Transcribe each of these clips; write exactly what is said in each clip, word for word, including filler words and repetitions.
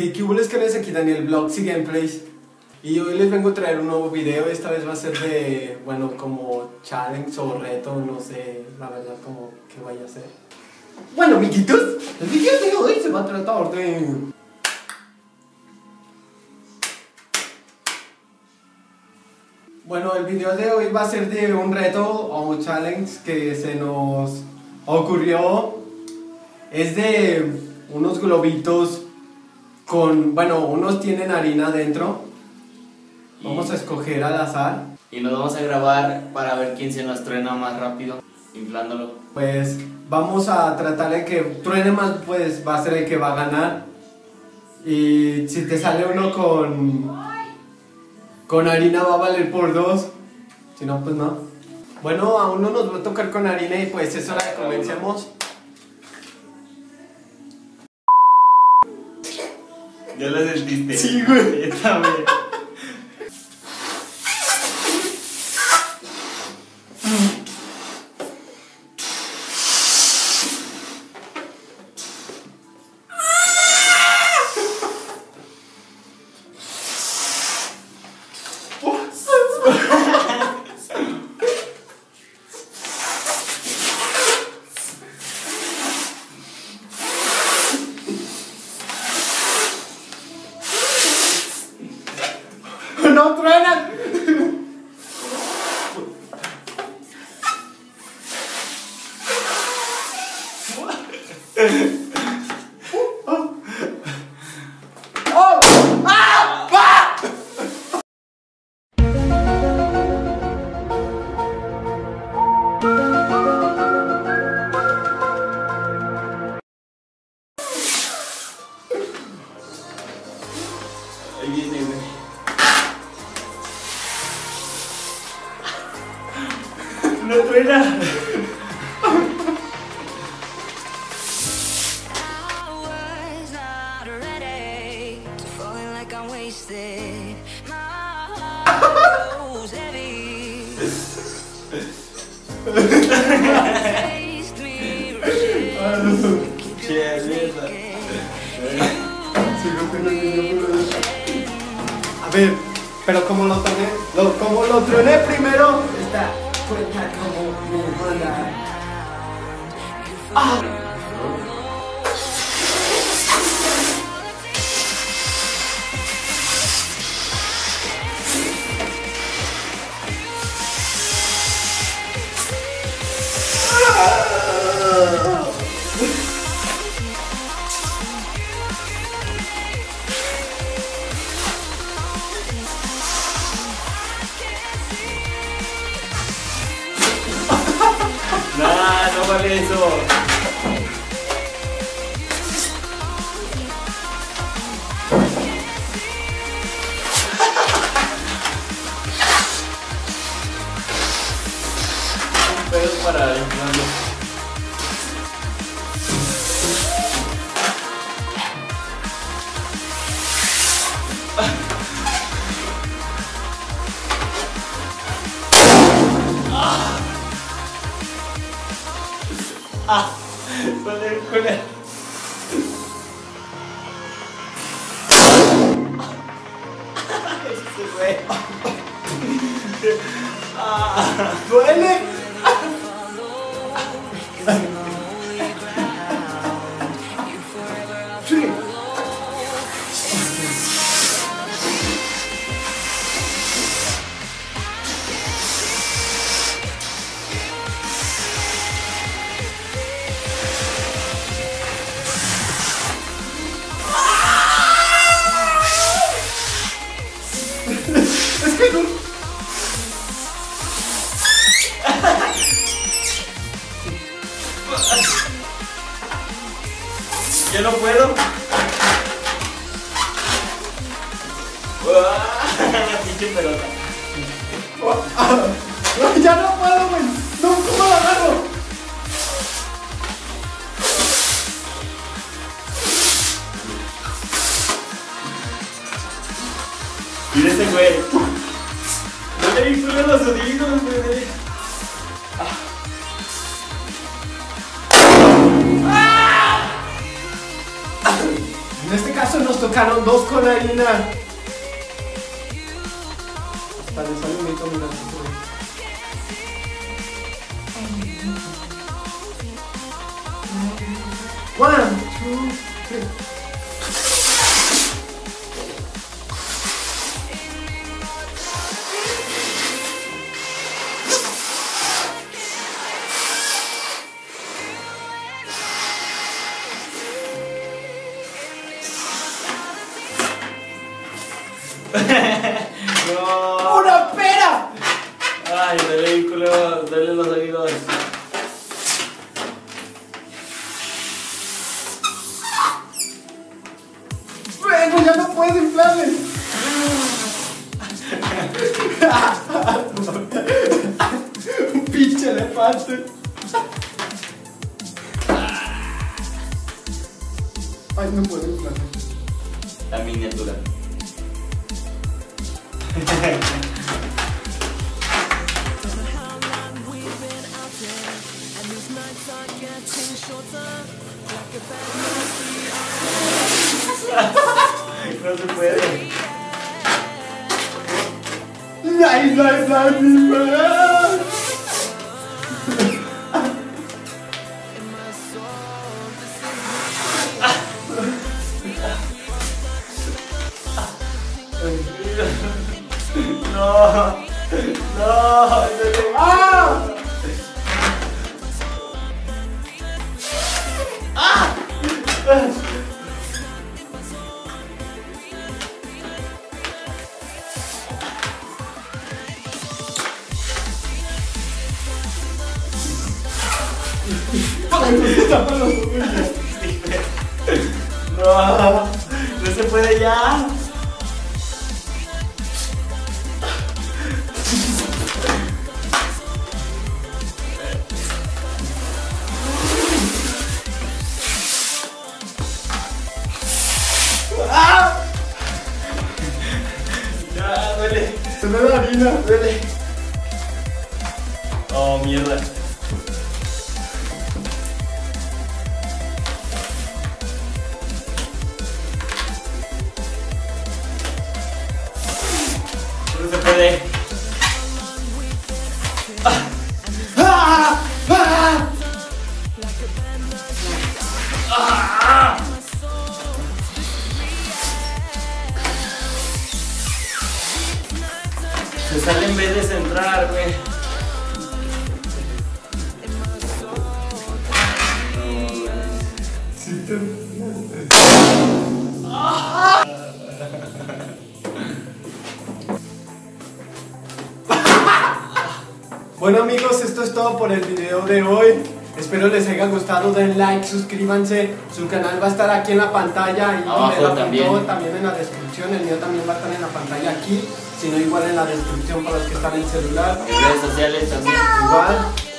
¿Qué, qué hubo les canales? Aquí Daniel Vlogs y Gameplays. Y hoy les vengo a traer un nuevo video. Esta vez va a ser de, bueno, como challenge o reto, no sé, la verdad, como que vaya a ser. Bueno, amiguitos, el video de hoy se va a tratar de... Bueno, el video de hoy va a ser de un reto o un challenge que se nos ocurrió. Es de unos globitos con, bueno, unos tienen harina dentro. Vamos a escoger al azar. Y nos vamos a grabar para ver quién se nos truena más rápido, inflándolo. Pues vamos a tratar de que truene más, pues va a ser el que va a ganar. Y si te sale uno con, con harina va a valer por dos. Si no, pues no. Bueno, a uno nos va a tocar con harina y pues es hora de que comencemos. ¿Ya lo sentiste? Sí, güey. Yo también. ¡No truenan! ¡Oh! ¡Ah! ¡Ah! Ahí viene, güey. No truena. A ver, pero como lo troné, lo, como lo troné primero, está cuenta como me manda. ¡Ah! Nah, no vale eso. Un pedo para inflarlo. Ah, vale, joder. Este güey. Ah, ¡Duele! Sí. Es que no. yo no puedo. La pinche pelota. Ya no puedo, güey. No, ¿cómo lo agarro? Mira ese güey. No le influyen los oídos, güey. En este caso nos tocaron dos con harina. Hasta le sale un mito, mira. One, two, three. No. ¡Una pera! Ay, el vehículo, dale los oídos. Bueno, ya no puedo inflarle. Un pinche elefante. Ay, no puedo inflarle. La miniatura. No se puede. Nice, nice, nice, nice. No, no, ¡Ah! ¡Ah! No, no se puede ya. ¡Ah! Ya, duele. Se me da harina. Duele. Oh, mierda. No se puede. ¡Ah! ¡Ah! ¡Ah! ¡Ah! Se sale en vez de centrar, güey. Sí, te... Bueno amigos, esto es todo por el video de hoy. Espero les haya gustado, den like, suscríbanse. Su canal va a estar aquí en la pantalla y Abajo me lo también. apuntó también en la descripción. El mío también va a estar en la pantalla aquí, si no igual en la descripción para los que están en celular. En redes sociales también. Igual,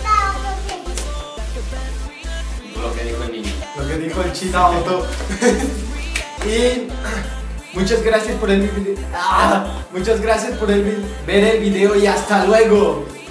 Lo que dijo el niño. lo que dijo el Chita Auto. Y muchas gracias por el video. Ah, muchas gracias por el vi- ver el video y hasta luego.